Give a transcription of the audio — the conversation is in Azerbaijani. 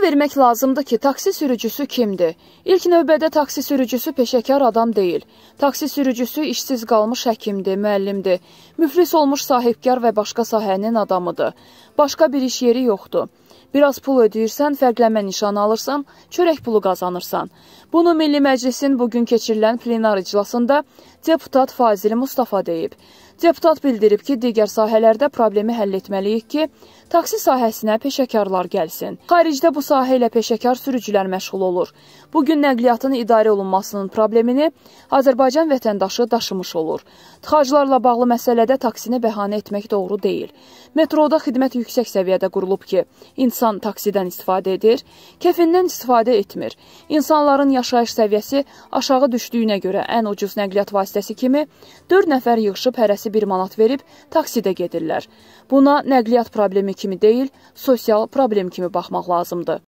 vermək lazımdır ki, taksi sürücüsü kimdir? İlk növbədə taksi sürücüsü peşəkar adam deyil. Taksi sürücüsü işsiz qalmış həkimdir, müəllimdir, müflis olmuş sahibkar və başqa sahənin adamıdır. Başqa bir iş yeri yoxdur. Biraz pul ödəyirsən, fərqlənmə nişanı alırsan, çörək pulu qazanırsan. Bunu Milli Məclisin bugün keçirilən plenar iclasında deputat Fazili Mustafa deyib. Deputat bildirib ki, digər sahələrdə problemi həll etməliyik ki, taksi sahəsinə peşəkarlar gəlsin. Xaricdə bu sahə ilə peşəkar sürücülər məşğul olur. Bugün nəqliyyatın idarə olunmasının problemini Azərbaycan vətəndaşı daşımış olur. Tıxaclarla bağlı məsələdə taksini bəhanə etmək doğru deyil. Metroda xidmət yüksək səviyyədə qurulub ki, insan taksidən istifadə edir, kefindən istifadə etmir. İnsanların yaşayış səviyyəsi aşağı düşdüyünə görə ən ucuz nəqliyyat vasitəsi kimi 4 nəfər yığışıb hərəsi 1 manat verib taksidə gedirlər. Buna nəqliyyat problemi kimi deyil, sosial problem kimi baxmaq lazımdır.